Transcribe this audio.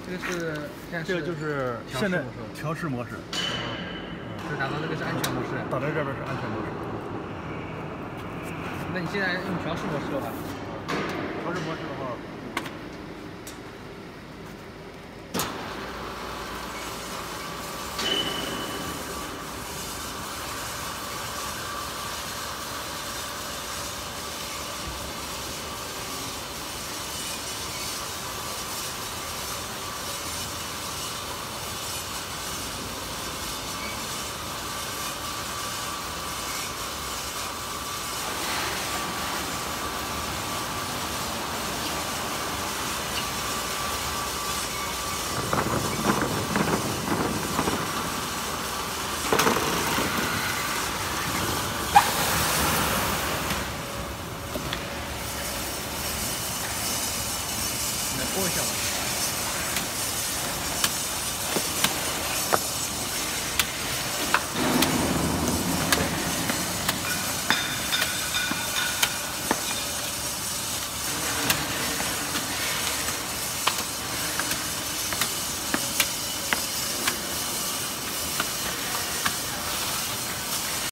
这个是现在这个就是现在调试模式。 就打到这个是安全模式。 打在这边是安全模式。 那你现在用调试模式的话， 调试模式的话。 来拨一下吧。